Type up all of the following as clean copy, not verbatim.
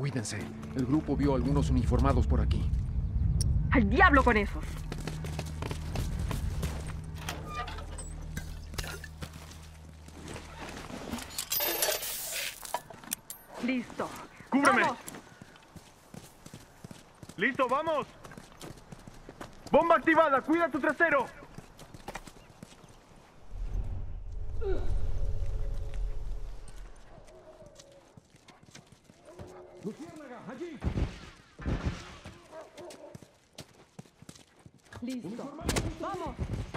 Cuídense. El grupo vio a algunos uniformados por aquí. ¡Al diablo con esos! Listo. ¡Cúbreme! ¡Vamos! ¡Listo, vamos! ¡Bomba activada! ¡Cuida tu trasero! ¡Luciérnaga, allí! Listo. ¡Vamos!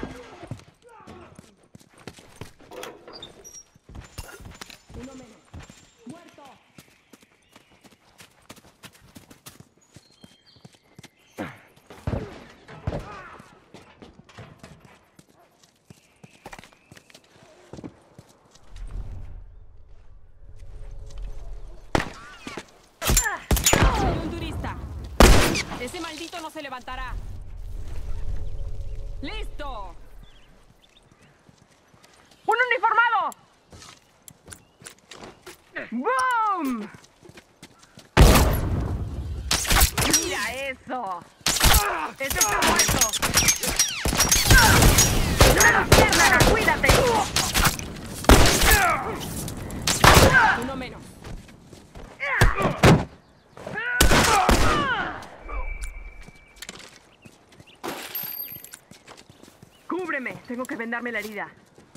Uno menos. ¡Muerto! Soy un turista. Ese maldito no se levantará. ¡Listo! ¡Un uniformado! ¡Boom! ¡Mira eso! ¡Este está muerto! ¡Una luciérnaga! ¡Cuídate! Uno menos. ¡Cúbreme! Tengo que vendarme la herida.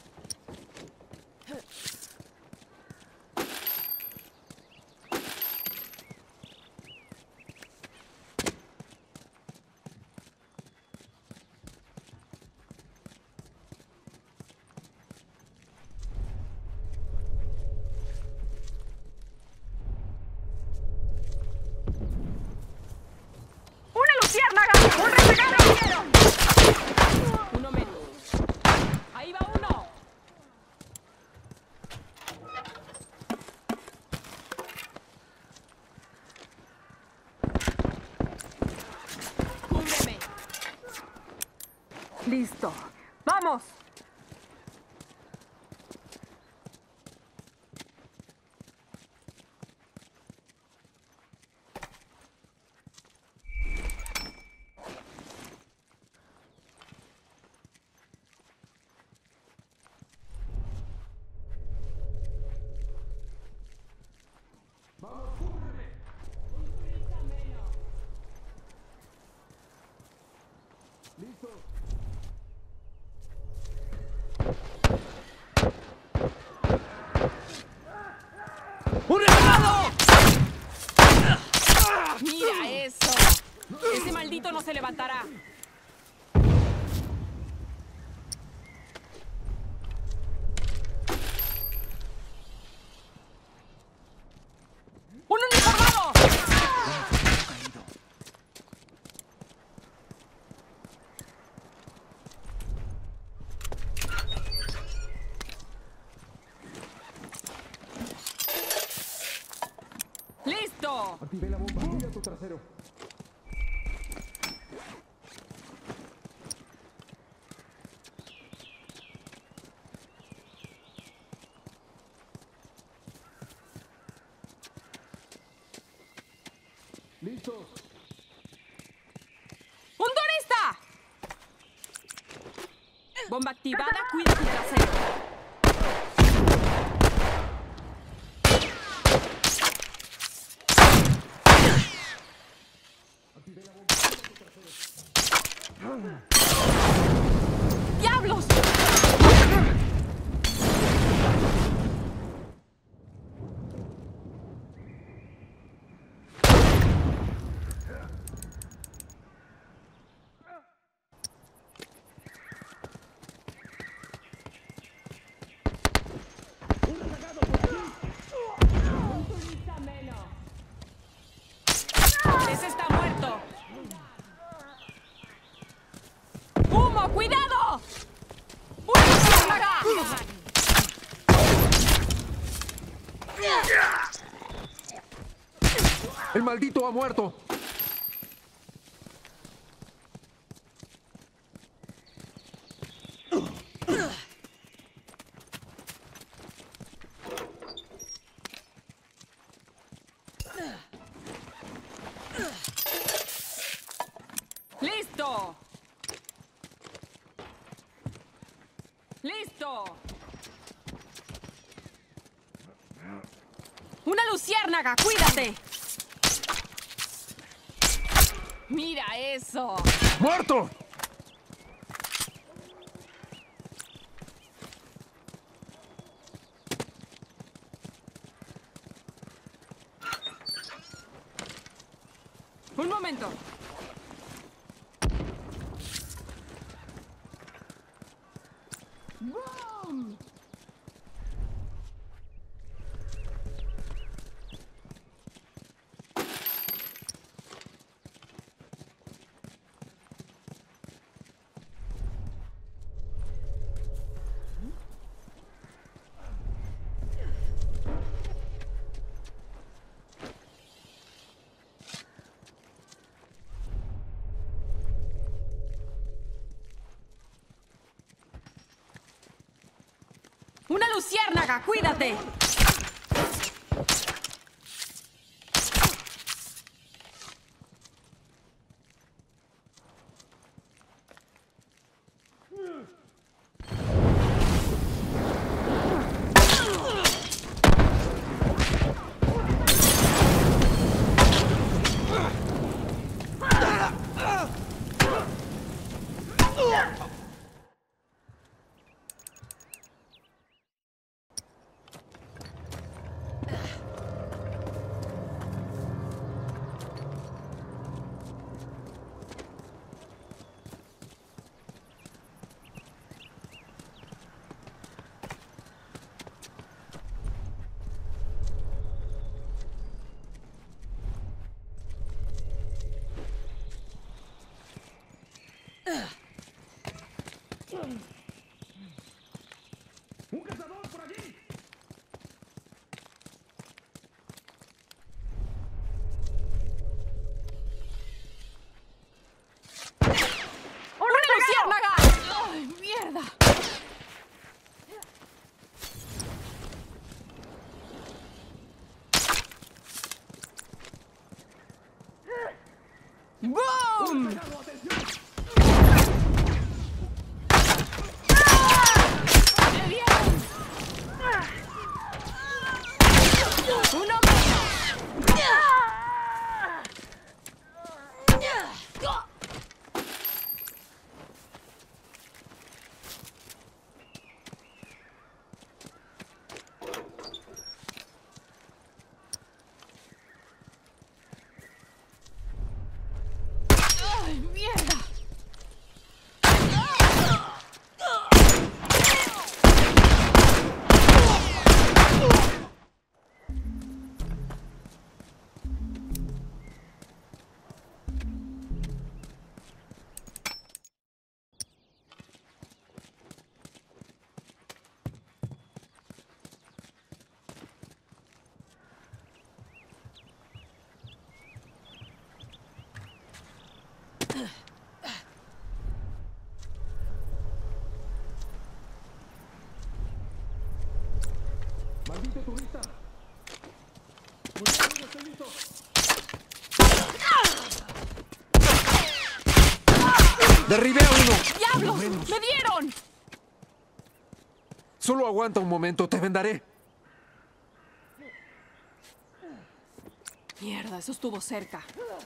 ¡Una luciérnaga! ¡Un rezagado! Uno menos. Ahí va uno. Cúbreme. ¡Listo! ¡Vamos! ¡Un rezagado! ¡Mira eso! Ese maldito no se levantará. ¡Un uniformado! ¡Listo! Activé la bomba. Cuida tu trasero. ¡Listos! ¡Un turista! Bomba activada, cuida tu trasero. ¡Diablos! Un turista menos. Ese está muerto. ¡Humo! ¡Cuidado! ¡Una luciérnaga! ¡El maldito ha muerto! ¡Listo! ¡Listo! ¡Una luciérnaga! ¡Cuídate! ¡Mira eso! ¡Muerto! ¡Un momento! ¡Boom! ¡Una luciérnaga! ¡Cuídate! ¡Un cazador por allí! ¡Una luciérnaga! ¡Ay, mierda! ¡Boom! ¡Me dieron! ¡Uno menos! ¡Ay, mierda! ¡Maldito turista! Muy bien, amigo, estoy listo. ¡Derribé a uno! ¡Diablos! ¡Me dieron! Solo aguanta un momento, te vendaré. Mierda, eso estuvo cerca.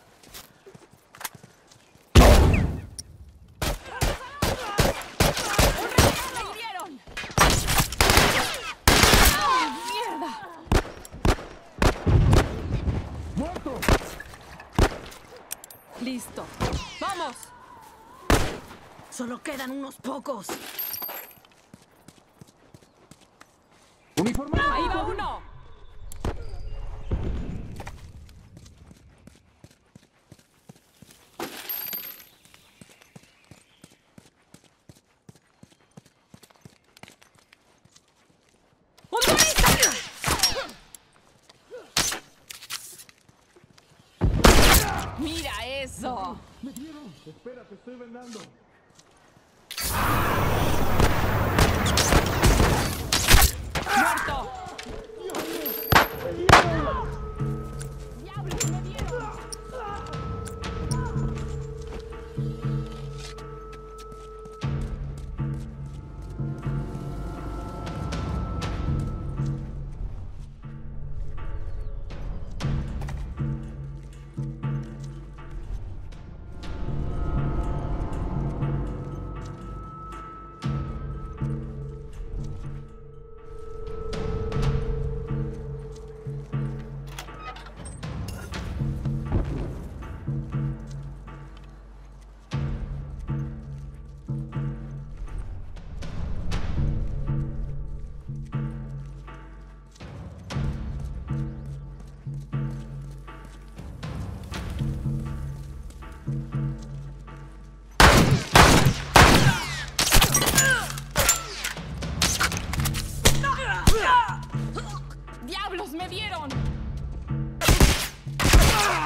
¡Me hirieron! ¡Ay, mierda! ¡Muerto! Listo. ¡Vamos! Solo quedan unos pocos. ¡Uniformado! ¡Ahí va uno! ¡Un turista! ¡Mira eso! ¡Me dieron! Espera, te estoy vendando. ¡Muerto! ¡Diablos, me dieron!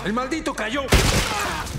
¡El maldito cayó!